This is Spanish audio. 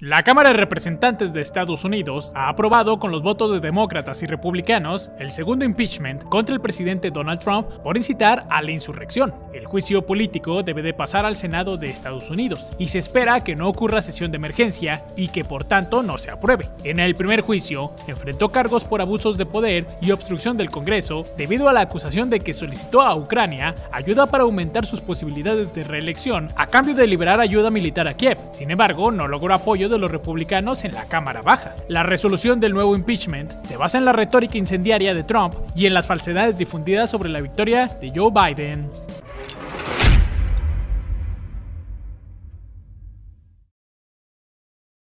La Cámara de Representantes de Estados Unidos ha aprobado con los votos de demócratas y republicanos el segundo impeachment contra el presidente Donald Trump por incitar a la insurrección. El juicio político debe de pasar al Senado de Estados Unidos y se espera que no ocurra sesión de emergencia y que por tanto no se apruebe. En el primer juicio, enfrentó cargos por abusos de poder y obstrucción del Congreso debido a la acusación de que solicitó a Ucrania ayuda para aumentar sus posibilidades de reelección a cambio de liberar ayuda militar a Kiev. Sin embargo, no logró apoyo de los republicanos en la Cámara Baja. La resolución del nuevo impeachment se basa en la retórica incendiaria de Trump y en las falsedades difundidas sobre la victoria de Joe Biden.